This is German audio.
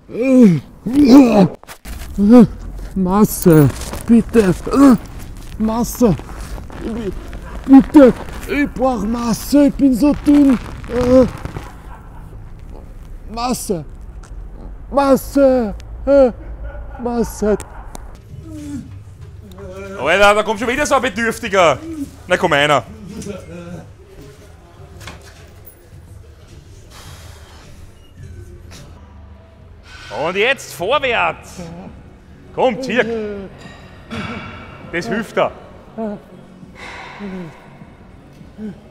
Masse, bitte. Masse. Bitte. Ich brauche Masse, ich bin so dünn. Masse. Masse. Masse. Alter, da kommt schon wieder so ein Bedürftiger. Na komm einer. Und jetzt vorwärts. Kommt, hier. Das hilft da.